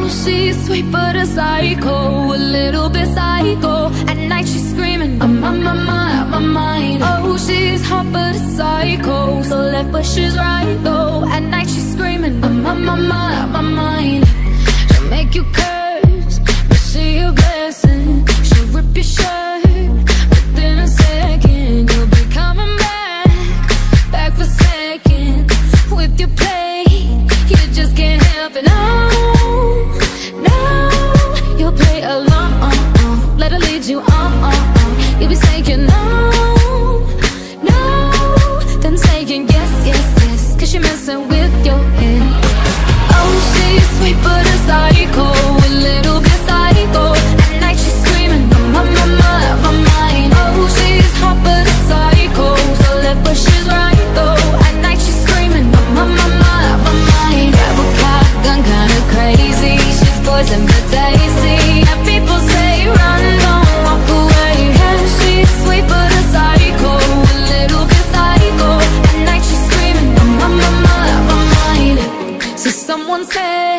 she's sweet but a psycho, a little bit psycho. At night she's screaming, I'm on my mind. Oh, she's hot but a psycho, so left but she's right though. At night she's screaming, I'm on my mind. She'll make you curse, but she a blessing. She'll rip your shirt within a second. You'll be coming back for seconds with your play. You just can't help it, no. You'll play along, let her lead you on. You'll be saying no, then saying yes, cause you're messing with your head. Oh, she's sweet but a psycho, a little bit psycho. At night she's screaming, I'm on my mind. Oh, she's hot but a psycho, so left but she's right though. At night she's screaming, I'm on my mind. Grab a gun, kinda crazy. She's poison but tasty. And people say run, don't walk away. Yeah, she's sweet but a psycho, a little bit psycho. At night she's screaming, I'm on my mind. So someone said